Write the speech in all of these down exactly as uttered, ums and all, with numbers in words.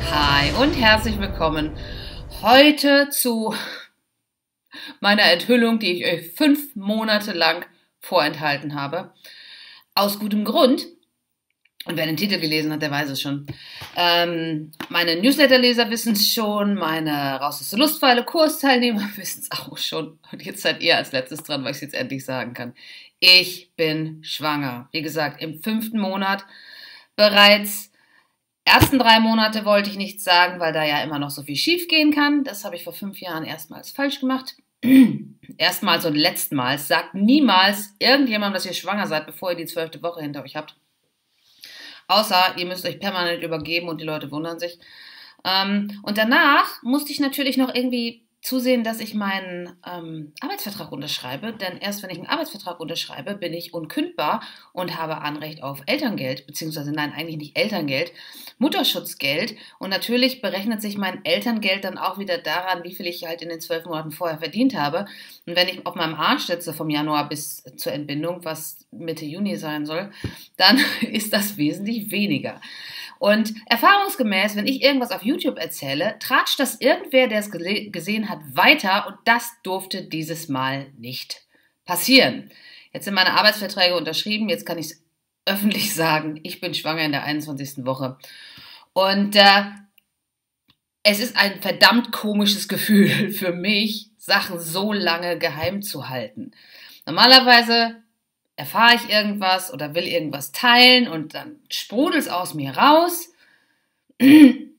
Hi und herzlich willkommen heute zu meiner Enthüllung, die ich euch fünf Monate lang vorenthalten habe. Aus gutem Grund. Und wer den Titel gelesen hat, der weiß es schon. Ähm, meine Newsletterleser wissen es schon, meine Raus aus der Lustfalle Kursteilnehmer wissen es auch schon. Und jetzt seid ihr als letztes dran, weil ich es jetzt endlich sagen kann. Ich bin schwanger. Wie gesagt, im fünften Monat bereits. Ersten drei Monate wollte ich nichts sagen, weil da ja immer noch so viel schief gehen kann. Das habe ich vor fünf Jahren erstmals falsch gemacht. Erstmals und letztmals. Sagt niemals irgendjemandem, dass ihr schwanger seid, bevor ihr die zwölfte Woche hinter euch habt. Außer ihr müsst euch permanent übergeben und die Leute wundern sich. Ähm, und danach musste ich natürlich noch irgendwie zusehen, dass ich meinen ähm, Arbeitsvertrag unterschreibe. Denn erst wenn ich einen Arbeitsvertrag unterschreibe, bin ich unkündbar und habe Anrecht auf Elterngeld. Beziehungsweise nein, eigentlich nicht Elterngeld, Mutterschutzgeld. Und natürlich berechnet sich mein Elterngeld dann auch wieder daran, wie viel ich halt in den zwölf Monaten vorher verdient habe. Und wenn ich auf meinem Arsch sitze vom Januar bis zur Entbindung, was Mitte Juni sein soll, dann ist das wesentlich weniger. Und erfahrungsgemäß, wenn ich irgendwas auf YouTube erzähle, tratscht das irgendwer, der es gesehen hat, weiter. Und das durfte dieses Mal nicht passieren. Jetzt sind meine Arbeitsverträge unterschrieben. Jetzt kann ich es öffentlich sagen. Ich bin schwanger in der einundzwanzigsten Woche. Und äh, es ist ein verdammt komisches Gefühl für mich, Sachen so lange geheim zu halten. Normalerweise erfahre ich irgendwas oder will irgendwas teilen und dann sprudelt es aus mir raus. Und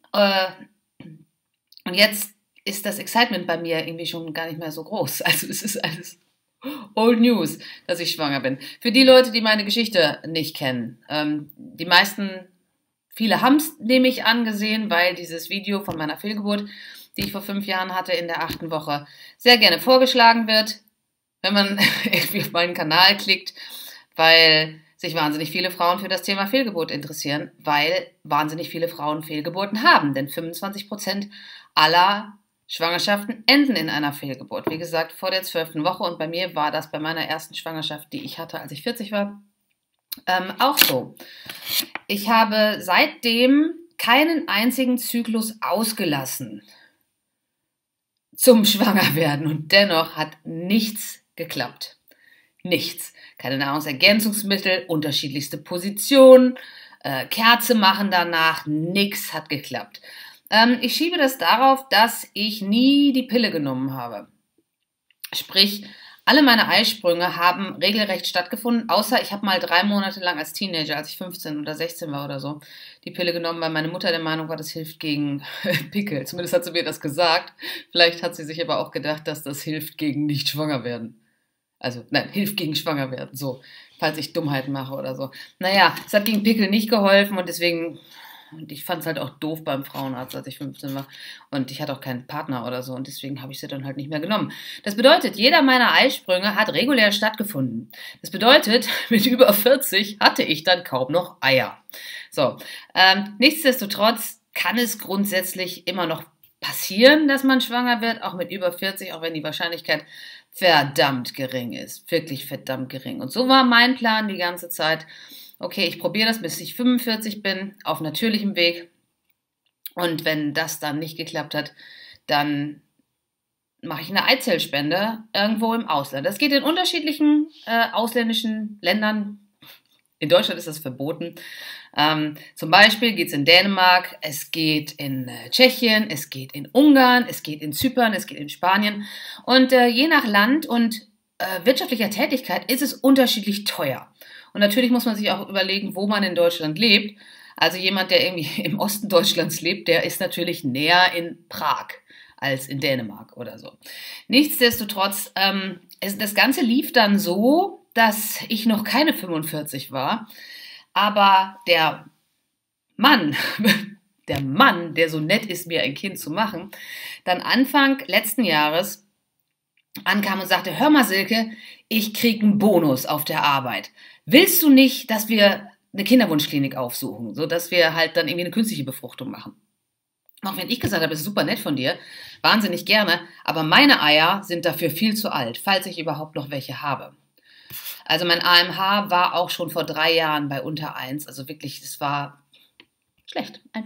jetzt ist das Excitement bei mir irgendwie schon gar nicht mehr so groß. Also es ist alles Old News, dass ich schwanger bin. Für die Leute, die meine Geschichte nicht kennen, ähm, die meisten, viele haben es nämlich angesehen, weil dieses Video von meiner Fehlgeburt, die ich vor fünf Jahren hatte, in der achten Woche sehr gerne vorgeschlagen wird, wenn man irgendwie auf meinen Kanal klickt, weil sich wahnsinnig viele Frauen für das Thema Fehlgeburt interessieren, weil wahnsinnig viele Frauen Fehlgeburten haben. Denn fünfundzwanzig Prozent aller Schwangerschaften enden in einer Fehlgeburt. Wie gesagt, vor der zwölften Woche. Und bei mir war das bei meiner ersten Schwangerschaft, die ich hatte, als ich vierzig war, ähm, auch so. Ich habe seitdem keinen einzigen Zyklus ausgelassen zum Schwangerwerden. Und dennoch hat nichts geklappt. Nichts. Keine Nahrungsergänzungsmittel, unterschiedlichste Positionen, äh, Kerze machen danach, nichts hat geklappt. Ähm, ich schiebe das darauf, dass ich nie die Pille genommen habe. Sprich, alle meine Eisprünge haben regelrecht stattgefunden, außer ich habe mal drei Monate lang als Teenager, als ich fünfzehn oder sechzehn war oder so, die Pille genommen, weil meine Mutter der Meinung war, das hilft gegen Pickel. Zumindest hat sie mir das gesagt. Vielleicht hat sie sich aber auch gedacht, dass das hilft gegen nicht schwanger werden. Also, nein, hilft gegen Schwangerwerden, so, falls ich Dummheiten mache oder so. Naja, es hat gegen Pickel nicht geholfen und deswegen, und ich fand es halt auch doof beim Frauenarzt, als ich fünfzehn war. Und ich hatte auch keinen Partner oder so und deswegen habe ich sie dann halt nicht mehr genommen. Das bedeutet, jeder meiner Eisprünge hat regulär stattgefunden. Das bedeutet, mit über vierzig hatte ich dann kaum noch Eier. So, ähm, nichtsdestotrotz kann es grundsätzlich immer noch passieren, dass man schwanger wird, auch mit über vierzig, auch wenn die Wahrscheinlichkeit verdammt gering ist. Wirklich verdammt gering. Und so war mein Plan die ganze Zeit. Okay, ich probiere das, bis ich fünfundvierzig bin, auf natürlichem Weg. Und wenn das dann nicht geklappt hat, dann mache ich eine Eizellspende irgendwo im Ausland. Das geht in unterschiedlichen äh, ausländischen Ländern. In Deutschland ist das verboten. Ähm, zum Beispiel geht es in Dänemark, es geht in äh, Tschechien, es geht in Ungarn, es geht in Zypern, es geht in Spanien. Und äh, je nach Land und äh, wirtschaftlicher Tätigkeit ist es unterschiedlich teuer. Und natürlich muss man sich auch überlegen, wo man in Deutschland lebt. Also jemand, der irgendwie im Osten Deutschlands lebt, der ist natürlich näher in Prag als in Dänemark oder so. Nichtsdestotrotz, ähm, es, das Ganze lief dann so, dass ich noch keine fünfundvierzig war, aber der Mann, der Mann, der so nett ist, mir ein Kind zu machen, dann Anfang letzten Jahres ankam und sagte, hör mal Silke, ich krieg einen Bonus auf der Arbeit. Willst du nicht, dass wir eine Kinderwunschklinik aufsuchen, sodass wir halt dann irgendwie eine künstliche Befruchtung machen? Auch wenn ich gesagt habe, es ist super nett von dir, wahnsinnig gerne, aber meine Eier sind dafür viel zu alt, falls ich überhaupt noch welche habe. Also mein A M H war auch schon vor drei Jahren bei unter eins. Also wirklich, das war schlecht. Einfach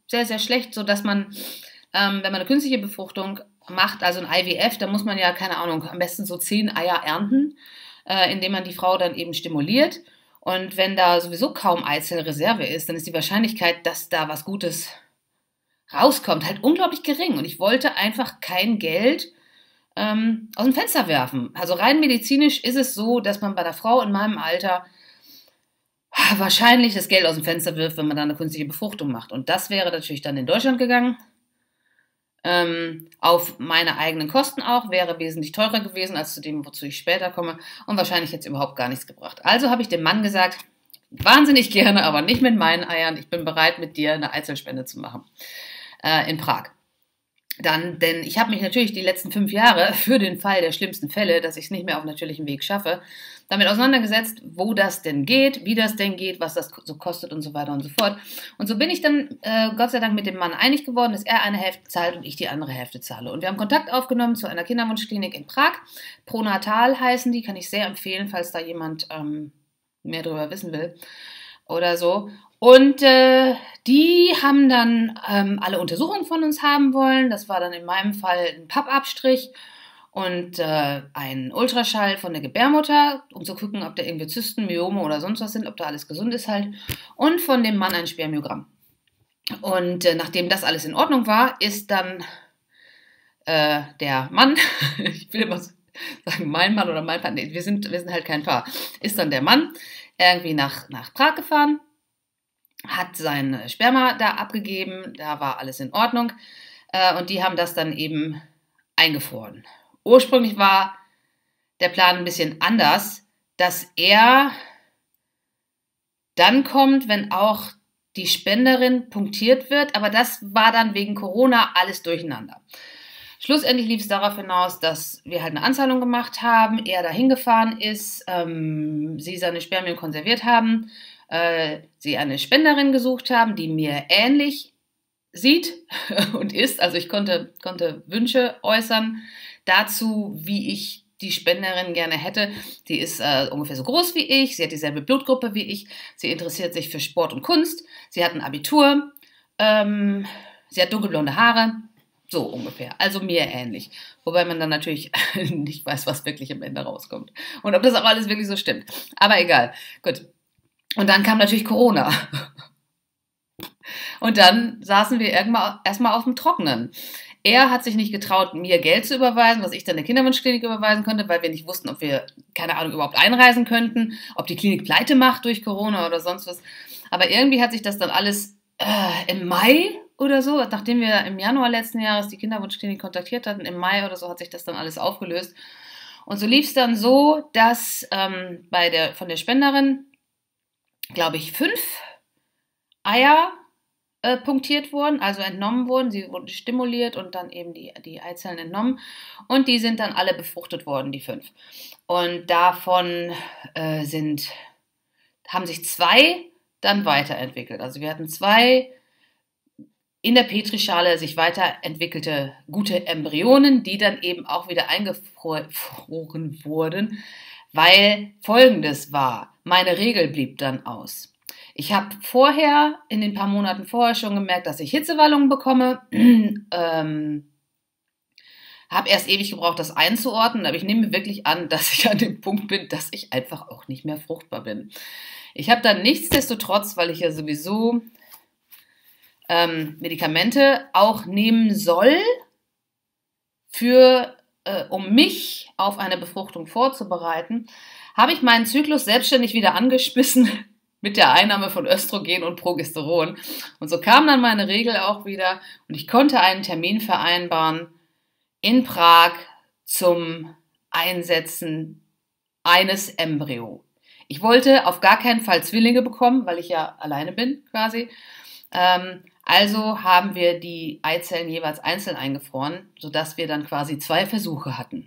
sehr, sehr schlecht, sodass man, ähm, wenn man eine künstliche Befruchtung macht, also ein I V F, da muss man ja, keine Ahnung, am besten so zehn Eier ernten, äh, indem man die Frau dann eben stimuliert. Und wenn da sowieso kaum Eizellreserve ist, dann ist die Wahrscheinlichkeit, dass da was Gutes rauskommt, halt unglaublich gering. Und ich wollte einfach kein Geld ähm, aus dem Fenster werfen. Also rein medizinisch ist es so, dass man bei der Frau in meinem Alter wahrscheinlich das Geld aus dem Fenster wirft, wenn man da eine künstliche Befruchtung macht. Und das wäre natürlich dann in Deutschland gegangen. Ähm, auf meine eigenen Kosten auch, wäre wesentlich teurer gewesen als zu dem, wozu ich später komme und wahrscheinlich jetzt überhaupt gar nichts gebracht. Also habe ich dem Mann gesagt, wahnsinnig gerne, aber nicht mit meinen Eiern, ich bin bereit, mit dir eine Eizellspende zu machen äh, in Prag. Dann, denn ich habe mich natürlich die letzten fünf Jahre für den Fall der schlimmsten Fälle, dass ich es nicht mehr auf natürlichem Weg schaffe, damit auseinandergesetzt, wo das denn geht, wie das denn geht, was das so kostet und so weiter und so fort. Und so bin ich dann äh, Gott sei Dank mit dem Mann einig geworden, dass er eine Hälfte zahlt und ich die andere Hälfte zahle. Und wir haben Kontakt aufgenommen zu einer Kinderwunschklinik in Prag. Pronatal heißen die, kann ich sehr empfehlen, falls da jemand ähm, mehr darüber wissen will oder so. Und äh, die haben dann ähm, alle Untersuchungen von uns haben wollen. Das war dann in meinem Fall ein Pappabstrich und äh, ein Ultraschall von der Gebärmutter, um zu gucken, ob da irgendwie Zysten, Myome oder sonst was sind, ob da alles gesund ist halt. Und von dem Mann ein Spermiogramm. Und äh, nachdem das alles in Ordnung war, ist dann äh, der Mann, ich will immer sagen mein Mann oder mein Paar, nee, wir sind, wir sind halt kein Paar, ist dann der Mann irgendwie nach, nach Prag gefahren, hat sein Sperma da abgegeben, da war alles in Ordnung äh, und die haben das dann eben eingefroren. Ursprünglich war der Plan ein bisschen anders, dass er dann kommt, wenn auch die Spenderin punktiert wird, aber das war dann wegen Corona alles durcheinander. Schlussendlich lief es darauf hinaus, dass wir halt eine Anzahlung gemacht haben, er dahin gefahren ist, ähm, sie seine Spermien konserviert haben, äh, sie eine Spenderin gesucht haben, die mir ähnlich sieht und ist. Also ich konnte, konnte Wünsche äußern dazu, wie ich die Spenderin gerne hätte. Die ist äh, ungefähr so groß wie ich, sie hat dieselbe Blutgruppe wie ich, sie interessiert sich für Sport und Kunst, sie hat ein Abitur, ähm, sie hat dunkelblonde Haare, so ungefähr, also mir ähnlich. Wobei man dann natürlich nicht weiß, was wirklich am Ende rauskommt und ob das auch alles wirklich so stimmt. Aber egal, gut. Und dann kam natürlich Corona. Und dann saßen wir irgendwann erstmal auf dem Trockenen. Er hat sich nicht getraut, mir Geld zu überweisen, was ich dann der Kinderwunschklinik überweisen konnte, weil wir nicht wussten, ob wir, keine Ahnung, überhaupt einreisen könnten, ob die Klinik pleite macht durch Corona oder sonst was. Aber irgendwie hat sich das dann alles äh, im Mai oder so, nachdem wir im Januar letzten Jahres die Kinderwunschklinik kontaktiert hatten, im Mai oder so hat sich das dann alles aufgelöst. Und so lief es dann so, dass ähm, bei der, von der Spenderin, glaube ich, fünf Eier äh, punktiert wurden, also entnommen wurden. Sie wurden stimuliert und dann eben die, die Eizellen entnommen. Und die sind dann alle befruchtet worden, die fünf. Und davon äh, sind, haben sich zwei dann weiterentwickelt. Also wir hatten zwei in der Petrischale sich weiterentwickelte gute Embryonen, die dann eben auch wieder eingefroren wurden, weil Folgendes war, meine Regel blieb dann aus. Ich habe vorher, in den paar Monaten vorher schon gemerkt, dass ich Hitzewallungen bekomme, ähm, habe erst ewig gebraucht, das einzuordnen, aber ich nehme wirklich an, dass ich an dem Punkt bin, dass ich einfach auch nicht mehr fruchtbar bin. Ich habe dann nichtsdestotrotz, weil ich ja sowieso ähm, Medikamente auch nehmen soll, für, äh, um mich auf eine Befruchtung vorzubereiten, habe ich meinen Zyklus selbstständig wieder angeschmissen mit der Einnahme von Östrogen und Progesteron. Und so kam dann meine Regel auch wieder und ich konnte einen Termin vereinbaren in Prag zum Einsetzen eines Embryo. Ich wollte auf gar keinen Fall Zwillinge bekommen, weil ich ja alleine bin quasi. Ähm, also haben wir die Eizellen jeweils einzeln eingefroren, sodass wir dann quasi zwei Versuche hatten,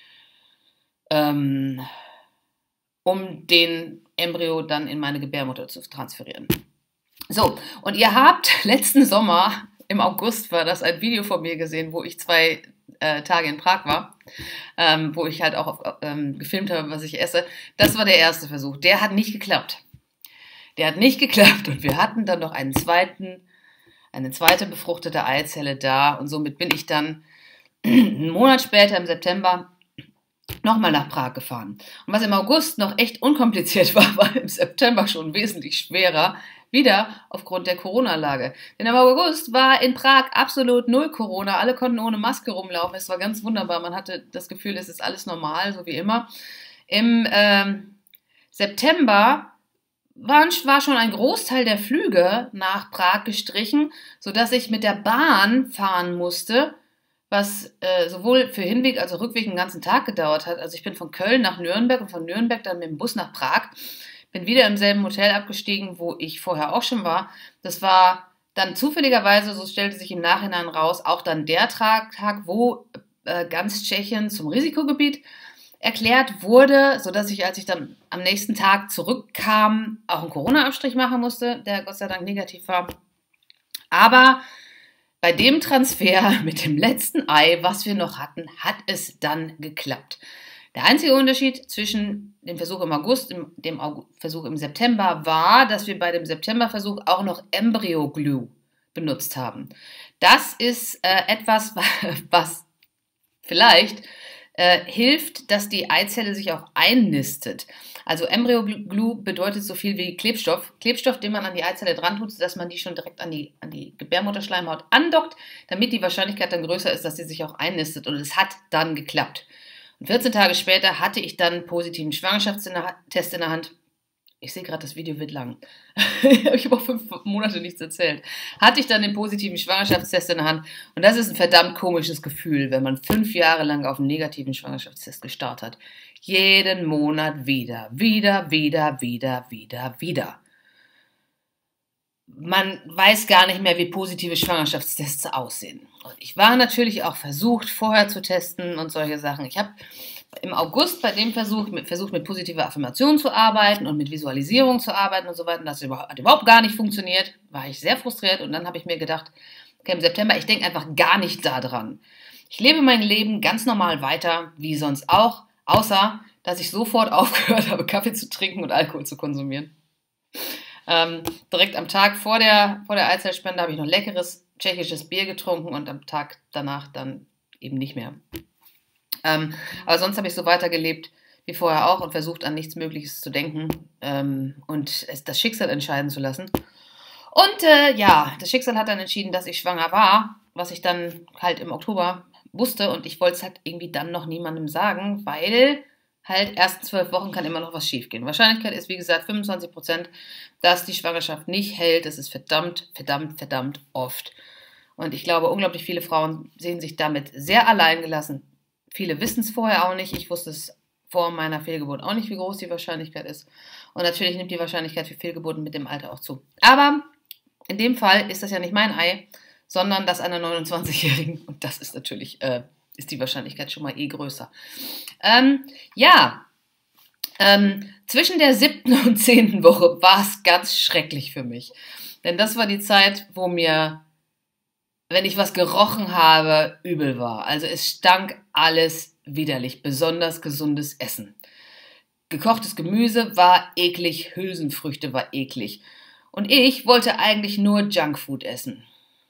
ähm, um den Embryo dann in meine Gebärmutter zu transferieren. So, und ihr habt letzten Sommer, im August war das, ein Video von mir gesehen, wo ich zwei äh, Tage in Prag war, ähm, wo ich halt auch auf, ähm, gefilmt habe, was ich esse. Das war der erste Versuch. Der hat nicht geklappt. Der hat nicht geklappt und wir hatten dann noch einen zweiten eine zweite befruchtete Eizelle da und somit bin ich dann einen Monat später im September nochmal nach Prag gefahren. Und was im August noch echt unkompliziert war, war im September schon wesentlich schwerer, wieder aufgrund der Corona-Lage. Denn im August war in Prag absolut null Corona, alle konnten ohne Maske rumlaufen, es war ganz wunderbar, man hatte das Gefühl, es ist alles normal, so wie immer. Im ähm, September waren, war schon ein Großteil der Flüge nach Prag gestrichen, sodass ich mit der Bahn fahren musste, was äh, sowohl für Hinweg als auch Rückweg einen ganzen Tag gedauert hat. Also ich bin von Köln nach Nürnberg und von Nürnberg dann mit dem Bus nach Prag, bin wieder im selben Hotel abgestiegen, wo ich vorher auch schon war. Das war dann zufälligerweise, so stellte sich im Nachhinein raus, auch dann der Tag, wo äh, ganz Tschechien zum Risikogebiet erklärt wurde, sodass ich, als ich dann am nächsten Tag zurückkam, auch einen Corona-Abstrich machen musste, der Gott sei Dank negativ war. Aber bei dem Transfer mit dem letzten Ei, was wir noch hatten, hat es dann geklappt. Der einzige Unterschied zwischen dem Versuch im August und dem Versuch im September war, dass wir bei dem September-Versuch auch noch Embryo Glue benutzt haben. Das ist äh, etwas, was vielleicht äh, hilft, dass die Eizelle sich auch einnistet. Also Embryo Glue bedeutet so viel wie Klebstoff. Klebstoff, den man an die Eizelle dran tut, sodass man die schon direkt an die, an die Gebärmutterschleimhaut andockt, damit die Wahrscheinlichkeit dann größer ist, dass sie sich auch einnistet. Und es hat dann geklappt. Und vierzehn Tage später hatte ich dann einen positiven Schwangerschaftstest in der Hand. Ich sehe gerade, das Video wird lang. Ich habe auch fünf Monate nichts erzählt. Hatte ich dann den positiven Schwangerschaftstest in der Hand. Und das ist ein verdammt komisches Gefühl, wenn man fünf Jahre lang auf einen negativen Schwangerschaftstest gestarrt hat. Jeden Monat wieder, wieder, wieder, wieder, wieder, wieder. Man weiß gar nicht mehr, wie positive Schwangerschaftstests aussehen. Und ich war natürlich auch versucht, vorher zu testen und solche Sachen. Ich habe im August bei dem Versuch mit, versucht, mit positiver Affirmation zu arbeiten und mit Visualisierung zu arbeiten und so weiter. Und das hat überhaupt gar nicht funktioniert. War ich sehr frustriert und dann habe ich mir gedacht, okay, im September, ich denke einfach gar nicht daran. Ich lebe mein Leben ganz normal weiter, wie sonst auch, außer, dass ich sofort aufgehört habe, Kaffee zu trinken und Alkohol zu konsumieren. Ähm, direkt am Tag vor der, vor der Eizellspende habe ich noch leckeres tschechisches Bier getrunken und am Tag danach dann eben nicht mehr. Ähm, aber sonst habe ich so weitergelebt wie vorher auch und versucht, an nichts Mögliches zu denken ähm, und es, das Schicksal entscheiden zu lassen. Und äh, ja, das Schicksal hat dann entschieden, dass ich schwanger war, was ich dann halt im Oktober wusste und ich wollte es halt irgendwie dann noch niemandem sagen, weil halt erst zwölf Wochen kann immer noch was schiefgehen. Wahrscheinlichkeit ist, wie gesagt, fünfundzwanzig Prozent, dass die Schwangerschaft nicht hält. Das ist verdammt, verdammt, verdammt oft. Und ich glaube, unglaublich viele Frauen sehen sich damit sehr allein gelassen. Viele wissen es vorher auch nicht. Ich wusste es vor meiner Fehlgeburt auch nicht, wie groß die Wahrscheinlichkeit ist. Und natürlich nimmt die Wahrscheinlichkeit für Fehlgeburten mit dem Alter auch zu. Aber in dem Fall ist das ja nicht mein Ei, sondern das einer neunundzwanzigjährigen. Und das ist natürlich, äh, ist die Wahrscheinlichkeit schon mal eh größer. Ähm, ja, ähm, zwischen der siebten und zehnten Woche war es ganz schrecklich für mich. Denn das war die Zeit, wo mir, wenn ich was gerochen habe, übel war. Also es stank alles widerlich, besonders gesundes Essen. Gekochtes Gemüse war eklig, Hülsenfrüchte war eklig. Und ich wollte eigentlich nur Junkfood essen.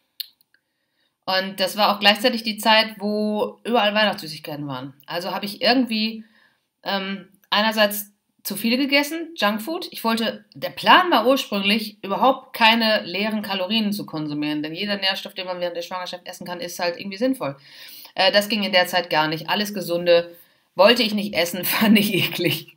Und das war auch gleichzeitig die Zeit, wo überall Weihnachtssüßigkeiten waren. Also habe ich irgendwie ähm, einerseits zu viel gegessen, Junkfood. Ich wollte, der Plan war ursprünglich, überhaupt keine leeren Kalorien zu konsumieren, denn jeder Nährstoff, den man während der Schwangerschaft essen kann, ist halt irgendwie sinnvoll. Äh, das ging in der Zeit gar nicht. Alles Gesunde wollte ich nicht essen, fand ich eklig.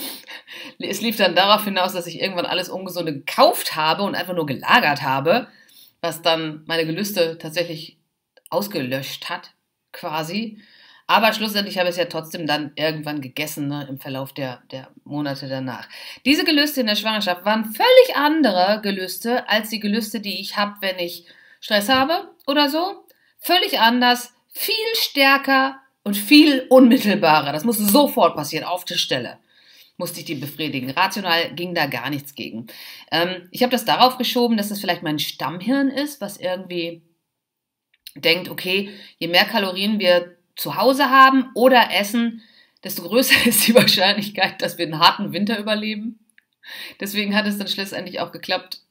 Es lief dann darauf hinaus, dass ich irgendwann alles Ungesunde gekauft habe und einfach nur gelagert habe, was dann meine Gelüste tatsächlich ausgelöscht hat, quasi. Aber schlussendlich habe ich es ja trotzdem dann irgendwann gegessen, ne, im Verlauf der, der Monate danach. Diese Gelüste in der Schwangerschaft waren völlig andere Gelüste als die Gelüste, die ich habe, wenn ich Stress habe oder so. Völlig anders, viel stärker und viel unmittelbarer. Das musste sofort passieren, auf der Stelle. Musste ich die befriedigen. Rational ging da gar nichts gegen. Ähm, ich habe das darauf geschoben, dass das vielleicht mein Stammhirn ist, was irgendwie denkt, okay, je mehr Kalorien wir zu Hause haben oder essen, desto größer ist die Wahrscheinlichkeit, dass wir einen harten Winter überleben. Deswegen hat es dann schlussendlich auch geklappt,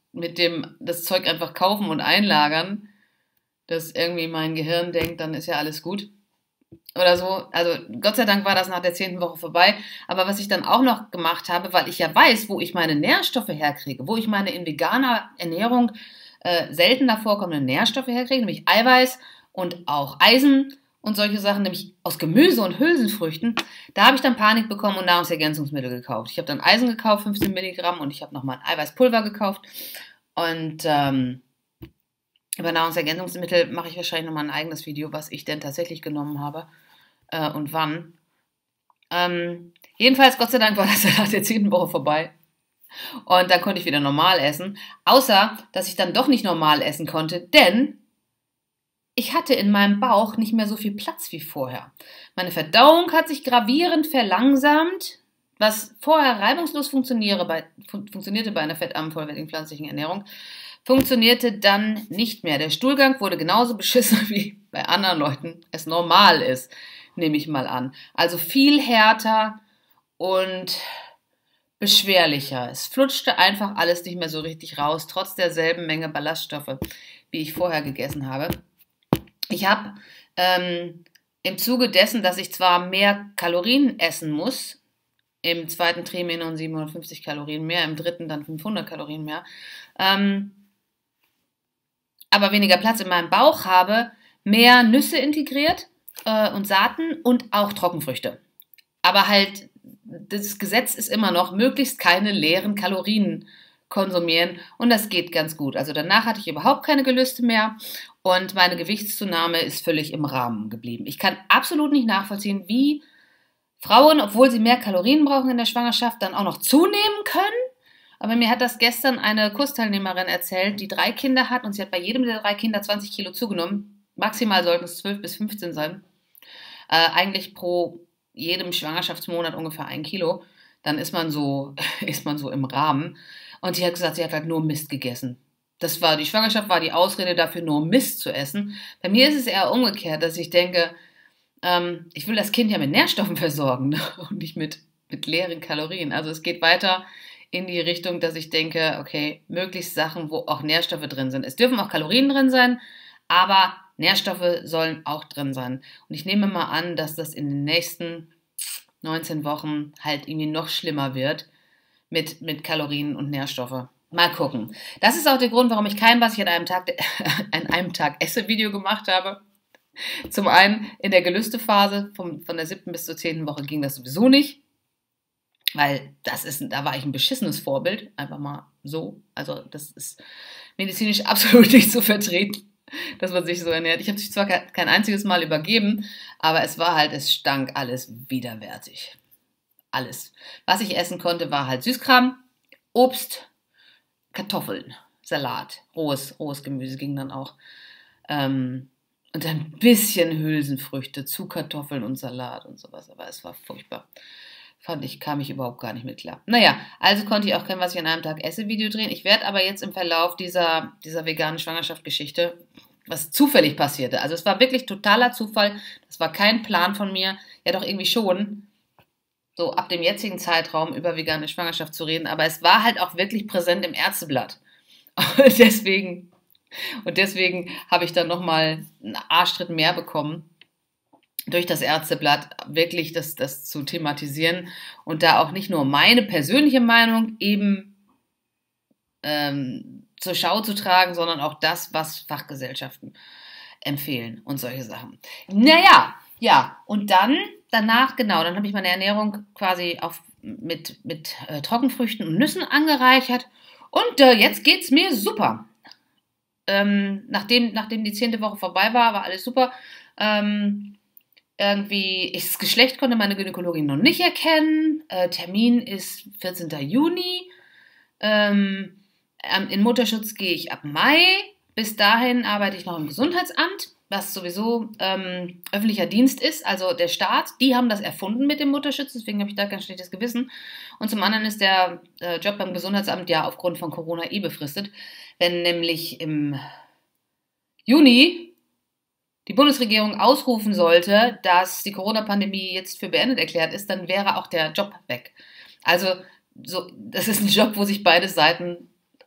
mit dem das Zeug einfach kaufen und einlagern, dass irgendwie mein Gehirn denkt, dann ist ja alles gut. Oder so. Also Gott sei Dank war das nach der zehnten Woche vorbei. Aber was ich dann auch noch gemacht habe, weil ich ja weiß, wo ich meine Nährstoffe herkriege, wo ich meine in veganer Ernährung äh, seltener vorkommende Nährstoffe herkriege, nämlich Eiweiß und auch Eisen und solche Sachen, nämlich aus Gemüse und Hülsenfrüchten, da habe ich dann Panik bekommen und Nahrungsergänzungsmittel gekauft. Ich habe dann Eisen gekauft, fünfzehn Milligramm, und ich habe nochmal ein Eiweißpulver gekauft. Und ähm, über Nahrungsergänzungsmittel mache ich wahrscheinlich nochmal ein eigenes Video, was ich denn tatsächlich genommen habe äh, und wann. Ähm, jedenfalls, Gott sei Dank, war das nach der zehnten Woche vorbei. Und dann konnte ich wieder normal essen. Außer, dass ich dann doch nicht normal essen konnte, denn ich hatte in meinem Bauch nicht mehr so viel Platz wie vorher. Meine Verdauung hat sich gravierend verlangsamt, was vorher reibungslos funktionierte bei, fun funktionierte bei einer fettarmen, vollwertigen pflanzlichen Ernährung, funktionierte dann nicht mehr. Der Stuhlgang wurde genauso beschissen, wie bei anderen Leuten es normal ist, nehme ich mal an. Also viel härter und beschwerlicher. Es flutschte einfach alles nicht mehr so richtig raus, trotz derselben Menge Ballaststoffe, wie ich vorher gegessen habe. Ich habe ähm, im Zuge dessen, dass ich zwar mehr Kalorien essen muss, im zweiten Trimester siebenhundertfünfzig Kalorien mehr, im dritten dann fünfhundert Kalorien mehr, ähm, aber weniger Platz in meinem Bauch habe, mehr Nüsse integriert äh, und Saaten und auch Trockenfrüchte. Aber halt, das Gesetz ist immer noch, möglichst keine leeren Kalorien konsumieren, und das geht ganz gut. Also danach hatte ich überhaupt keine Gelüste mehr und meine Gewichtszunahme ist völlig im Rahmen geblieben. Ich kann absolut nicht nachvollziehen, wie Frauen, obwohl sie mehr Kalorien brauchen in der Schwangerschaft, dann auch noch zunehmen können. Aber mir hat das gestern eine Kursteilnehmerin erzählt, die drei Kinder hat, und sie hat bei jedem der drei Kinder zwanzig Kilo zugenommen. Maximal sollten es zwölf bis fünfzehn sein. Äh, eigentlich pro jedem Schwangerschaftsmonat ungefähr ein Kilo. Dann ist man so, ist man so im Rahmen. Und sie hat gesagt, sie hat halt nur Mist gegessen. Das war, die Schwangerschaft war die Ausrede dafür, nur Mist zu essen. Bei mir ist es eher umgekehrt, dass ich denke, ähm, ich will das Kind ja mit Nährstoffen versorgen und nicht mit, mit leeren Kalorien. Also es geht weiter in die Richtung, dass ich denke, okay, möglichst Sachen, wo auch Nährstoffe drin sind. Es dürfen auch Kalorien drin sein, aber Nährstoffe sollen auch drin sein. Und ich nehme mal an, dass das in den nächsten neunzehn Wochen halt irgendwie noch schlimmer wird mit, mit Kalorien und Nährstoffe. Mal gucken. Das ist auch der Grund, warum ich kein Was ich an einem Tag, an einem Tag esse Video gemacht habe. Zum einen in der Gelüstephase vom, von der siebten bis zur zehnten Woche ging das sowieso nicht, weil das ist, da war ich ein beschissenes Vorbild, einfach mal so. Also das ist medizinisch absolut nicht zu vertreten, dass man sich so ernährt. Ich habe mich zwar kein einziges Mal übergeben, aber es war halt, es stank alles widerwärtig. Alles. Was ich essen konnte, war halt Süßkram, Obst, Kartoffeln, Salat, rohes, rohes Gemüse ging dann auch. Ähm, und ein bisschen Hülsenfrüchte zu Kartoffeln und Salat und sowas. Aber es war furchtbar. Fand ich, kam ich überhaupt gar nicht mit klar. Naja, also konnte ich auch kein Was ich an einem Tag esse Video drehen. Ich werde aber jetzt im Verlauf dieser, dieser veganen Schwangerschaftsgeschichte, was zufällig passierte. Also es war wirklich totaler Zufall. Das war kein Plan von mir. Ja, doch irgendwie schon, so ab dem jetzigen Zeitraum über vegane Schwangerschaft zu reden. Aber es war halt auch wirklich präsent im Ärzteblatt. Und deswegen, und deswegen habe ich dann nochmal einen Arschtritt mehr bekommen, durch das Ärzteblatt wirklich das, das zu thematisieren und da auch nicht nur meine persönliche Meinung eben ähm, zur Schau zu tragen, sondern auch das, was Fachgesellschaften empfehlen und solche Sachen. Naja, ja, und dann, danach, genau, dann habe ich meine Ernährung quasi auf, mit, mit äh, Trockenfrüchten und Nüssen angereichert und äh, jetzt geht's mir super. Ähm, nachdem, nachdem die zehnte Woche vorbei war, war alles super. Ähm, Irgendwie, das Geschlecht konnte meine Gynäkologin noch nicht erkennen. Äh, Termin ist vierzehnten Juni. Ähm, in Mutterschutz gehe ich ab Mai. Bis dahin arbeite ich noch im Gesundheitsamt, was sowieso ähm, öffentlicher Dienst ist, also der Staat. Die haben das erfunden mit dem Mutterschutz, deswegen habe ich da ganz schlechtes Gewissen. Und zum anderen ist der äh, Job beim Gesundheitsamt ja aufgrund von Corona eh befristet. Wenn nämlich im Juni die Bundesregierung ausrufen sollte, dass die Corona-Pandemie jetzt für beendet erklärt ist, dann wäre auch der Job weg. Also so, das ist ein Job, wo sich beide Seiten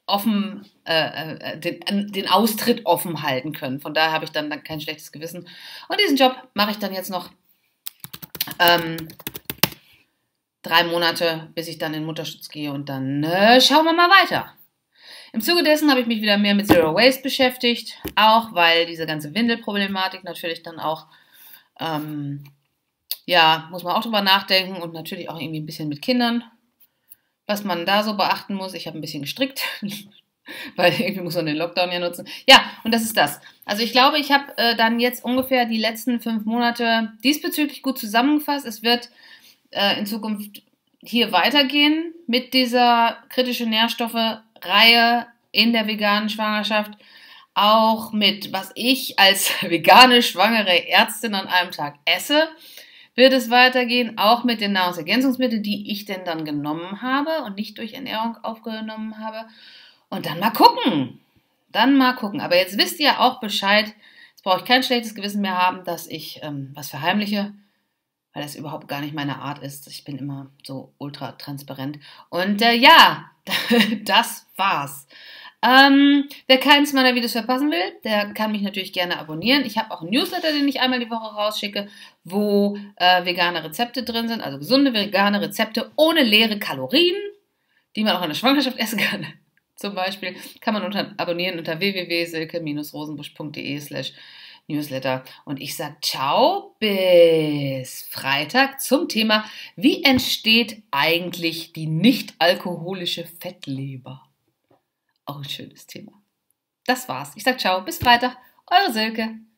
offen, äh, äh, den, den Austritt offen halten können. Von daher habe ich dann, dann kein schlechtes Gewissen. Und diesen Job mache ich dann jetzt noch ähm, drei Monate, bis ich dann in Mutterschutz gehe und dann äh, schauen wir mal weiter. Im Zuge dessen habe ich mich wieder mehr mit Zero Waste beschäftigt, auch weil diese ganze Windelproblematik natürlich dann auch, ähm, ja, muss man auch drüber nachdenken und natürlich auch irgendwie ein bisschen mit Kindern, was man da so beachten muss. Ich habe ein bisschen gestrickt, weil irgendwie muss man den Lockdown ja nutzen. Ja, und das ist das. Also ich glaube, ich habe äh, dann jetzt ungefähr die letzten fünf Monate diesbezüglich gut zusammengefasst. Es wird äh, in Zukunft hier weitergehen mit dieser kritische Nährstoffe-Reihe in der veganen Schwangerschaft. Auch mit, was ich als vegane schwangere Ärztin an einem Tag esse, wird es weitergehen. Auch mit den Nahrungsergänzungsmitteln, die ich denn dann genommen habe und nicht durch Ernährung aufgenommen habe. Und dann mal gucken. Dann mal gucken. Aber jetzt wisst ihr auch Bescheid. Jetzt brauche ich kein schlechtes Gewissen mehr haben, dass ich ähm, was verheimliche, weil das überhaupt gar nicht meine Art ist. Ich bin immer so ultra transparent. Und äh, ja, das war's. Ähm, wer keins meiner Videos verpassen will, der kann mich natürlich gerne abonnieren. Ich habe auch einen Newsletter, den ich einmal die Woche rausschicke, wo äh, vegane Rezepte drin sind, also gesunde vegane Rezepte ohne leere Kalorien, die man auch in der Schwangerschaft essen kann. Zum Beispiel kann man unter, abonnieren unter w w w punkt silke rosenbusch punkt de slash Newsletter. Und ich sage ciao, bis Freitag zum Thema, wie entsteht eigentlich die nicht-alkoholische Fettleber? Auch ein schönes Thema. Das war's. Ich sage ciao, bis Freitag. Eure Silke.